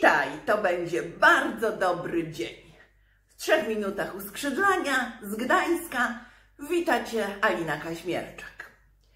Witaj, to będzie bardzo dobry dzień. W 3 minutach uskrzydlania z Gdańska wita Cię Alina Kaźmierczak.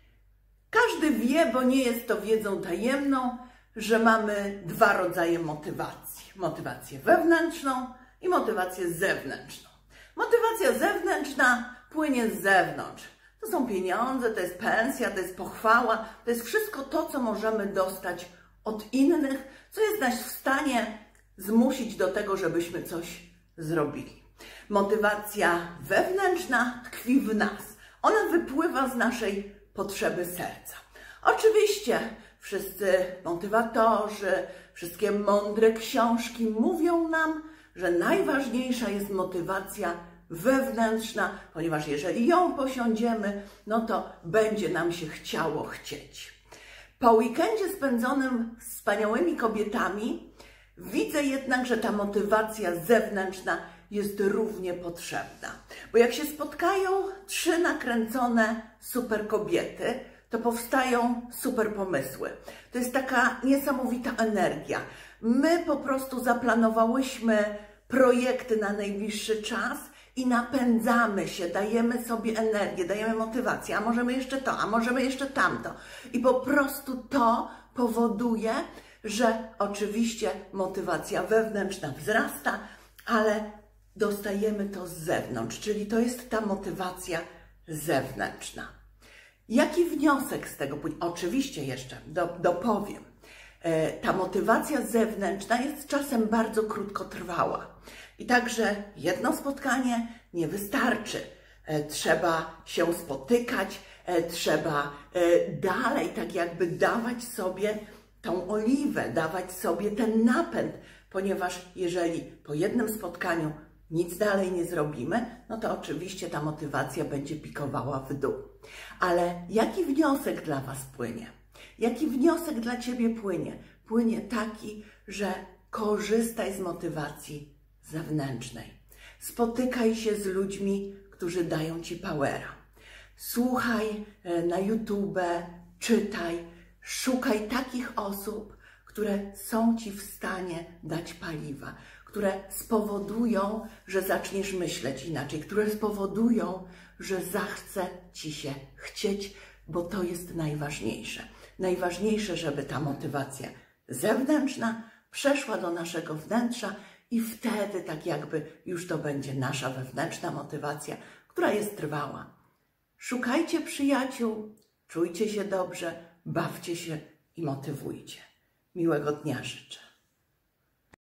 Każdy wie, bo nie jest to wiedzą tajemną, że mamy 2 rodzaje motywacji. Motywację wewnętrzną i motywację zewnętrzną. Motywacja zewnętrzna płynie z zewnątrz. To są pieniądze, to jest pensja, to jest pochwała, to jest wszystko to, co możemy dostać od innych, co jest nas w stanie zmusić do tego, żebyśmy coś zrobili. Motywacja wewnętrzna tkwi w nas. Ona wypływa z naszej potrzeby serca. Oczywiście wszyscy motywatorzy, wszystkie mądre książki mówią nam, że najważniejsza jest motywacja wewnętrzna, ponieważ jeżeli ją posiądziemy, no to będzie nam się chcieć. Po weekendzie spędzonym z wspaniałymi kobietami widzę jednak, że ta motywacja zewnętrzna jest równie potrzebna. Bo jak się spotkają 3 nakręcone super kobiety, to powstają super pomysły. To jest taka niesamowita energia. My po prostu zaplanowałyśmy projekty na najbliższy czas i napędzamy się, dajemy sobie energię, dajemy motywację, a możemy jeszcze to, a możemy jeszcze tamto. I po prostu to powoduje, że oczywiście motywacja wewnętrzna wzrasta, ale dostajemy to z zewnątrz, czyli to jest ta motywacja zewnętrzna. Jaki wniosek z tego płynie? Oczywiście jeszcze dopowiem. Ta motywacja zewnętrzna jest czasem bardzo krótkotrwała. I także jedno spotkanie nie wystarczy. Trzeba się spotykać, trzeba dalej tak jakby dawać sobie tą oliwę, dawać sobie ten napęd, ponieważ jeżeli po jednym spotkaniu nic dalej nie zrobimy, no to oczywiście ta motywacja będzie pikowała w dół. Ale jaki wniosek dla Was płynie? Jaki wniosek dla Ciebie płynie? Płynie taki, że korzystaj z motywacji zewnętrznej. Spotykaj się z ludźmi, którzy dają Ci powera. Słuchaj na YouTube, czytaj, szukaj takich osób, które są Ci w stanie dać paliwa, które spowodują, że zaczniesz myśleć inaczej, które spowodują, że zachce Ci się chcieć, bo to jest najważniejsze. Najważniejsze, żeby ta motywacja zewnętrzna przeszła do naszego wnętrza i wtedy tak jakby już to będzie nasza wewnętrzna motywacja, która jest trwała. Szukajcie przyjaciół, czujcie się dobrze, bawcie się i motywujcie. Miłego dnia życzę.